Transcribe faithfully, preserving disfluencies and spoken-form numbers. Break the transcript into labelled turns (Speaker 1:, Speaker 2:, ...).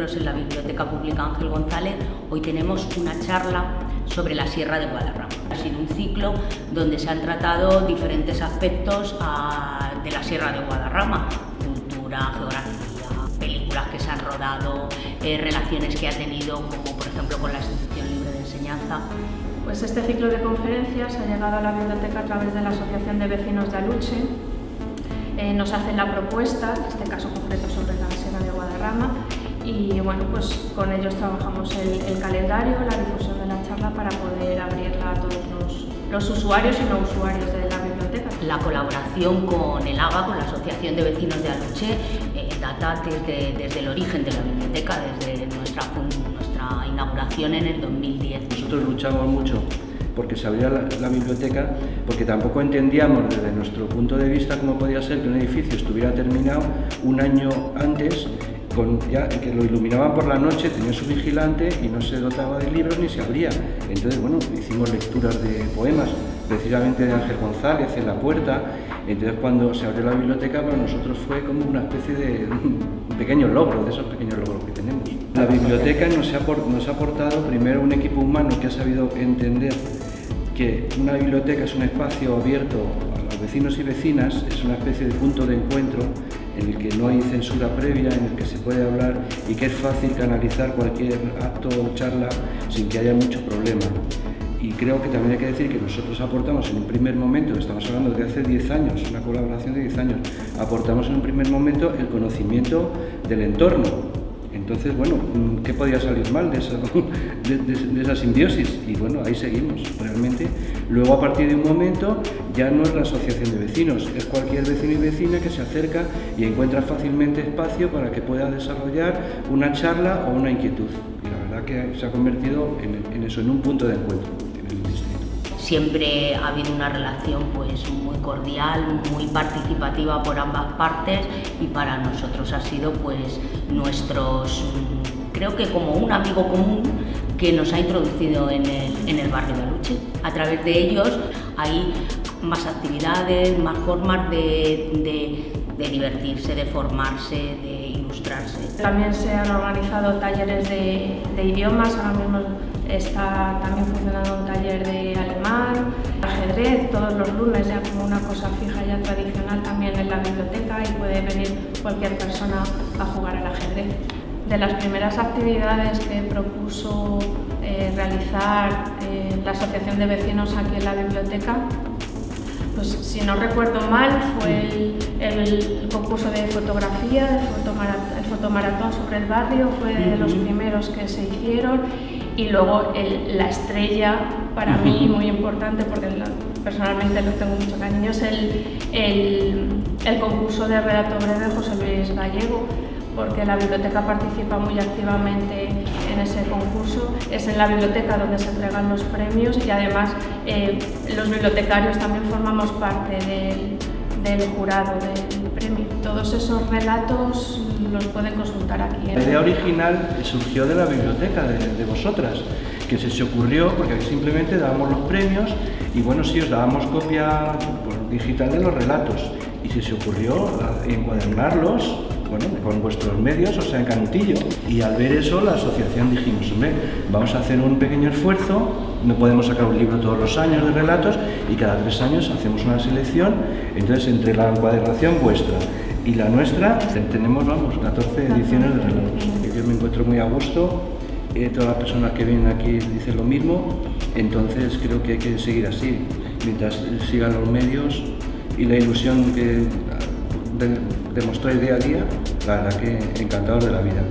Speaker 1: libros en la Biblioteca Pública Ángel González, hoy tenemos una charla sobre la Sierra de Guadarrama. Ha sido un ciclo donde se han tratado diferentes aspectos a, de la Sierra de Guadarrama: cultura, geografía, películas que se han rodado, eh, relaciones que ha tenido, como por ejemplo con la Institución Libre de Enseñanza.
Speaker 2: Pues este ciclo de conferencias ha llegado a la biblioteca a través de la Asociación de Vecinos de Aluche. Eh, nos hacen la propuesta, en este caso concreto sobre la Sierra de Guadarrama, y bueno, pues con ellos trabajamos el, el calendario, la difusión de la charla para poder abrirla a todos los, los usuarios y no usuarios de la biblioteca.
Speaker 1: La colaboración con el A G A, con la Asociación de Vecinos de Aluche, eh, data desde, desde el origen de la biblioteca, desde nuestra, nuestra inauguración en el dos mil diez.
Speaker 3: Nosotros luchamos mucho porque se abriera la, la biblioteca, porque tampoco entendíamos desde nuestro punto de vista cómo podía ser que un edificio estuviera terminado un año antes, con ya que lo iluminaban por la noche, tenía su vigilante y no se dotaba de libros ni se abría. Entonces, bueno, hicimos lecturas de poemas, precisamente de Ángel González, en la puerta. Entonces, cuando se abrió la biblioteca, para nosotros fue como una especie de un pequeño logro, de esos pequeños logros que tenemos. La biblioteca nos ha, nos ha aportado primero un equipo humano que ha sabido entender que una biblioteca es un espacio abierto a los vecinos y vecinas, es una especie de punto de encuentro en el que no hay censura previa, en el que se puede hablar y que es fácil canalizar cualquier acto o charla sin que haya mucho problema. Y creo que también hay que decir que nosotros aportamos en un primer momento, estamos hablando de hace diez años, una colaboración de diez años, aportamos en un primer momento el conocimiento del entorno. Entonces, bueno, ¿qué podía salir mal de esa, de, de, de esa simbiosis? Y bueno, ahí seguimos, realmente. Luego, a partir de un momento, ya no es la asociación de vecinos, es cualquier vecino y vecina que se acerca y encuentra fácilmente espacio para que pueda desarrollar una charla o una inquietud. Y la verdad que se ha convertido en, en eso, en un punto de encuentro en el distrito.
Speaker 1: Siempre ha habido una relación pues muy cordial, muy participativa por ambas partes, y para nosotros ha sido pues nuestros, creo que como un amigo común que nos ha introducido en el, en el barrio de Aluche. A través de ellos hay más actividades, más formas de, de, de divertirse, de formarse, de ilustrarse.
Speaker 2: También se han organizado talleres de, de idiomas. Ahora mismo está también funcionando un taller de alemán, ajedrez, todos los lunes, ya como una cosa fija ya tradicional también en la biblioteca, y puede venir cualquier persona a jugar al ajedrez. De las primeras actividades que propuso eh, realizar eh, la Asociación de Vecinos aquí en la biblioteca, pues si no recuerdo mal, fue el, el concurso de fotografía, el fotomaratón, el fotomaratón sobre el barrio, fue de los primeros que se hicieron. Y luego el, la estrella, para mí muy importante, porque la, personalmente lo tengo mucho cariño, es el, el, el concurso de relato breve de José Luis Gallego, porque la biblioteca participa muy activamente en ese concurso. Es en la biblioteca donde se entregan los premios, y además eh, los bibliotecarios también formamos parte del, del jurado del premio. Todos esos relatos los pueden consultar aquí.
Speaker 3: La idea original surgió de la biblioteca, de, de vosotras, que se se ocurrió porque aquí simplemente dábamos los premios y bueno, sí, os dábamos copia pues, digital de los relatos, y se se ocurrió encuadernarlos, bueno, con vuestros medios, o sea, en Canutillo. Y al ver eso, la asociación dijimos, hombre, vamos a hacer un pequeño esfuerzo, no podemos sacar un libro todos los años de relatos, y cada tres años hacemos una selección. Entonces, entre la encuadernación vuestra y la nuestra, tenemos, vamos, catorce ediciones de relatos. Yo me encuentro muy a gusto, eh, todas las personas que vienen aquí dicen lo mismo, entonces creo que hay que seguir así, mientras sigan los medios y la ilusión que de, demostráis día a día, la verdad que encantados de la vida.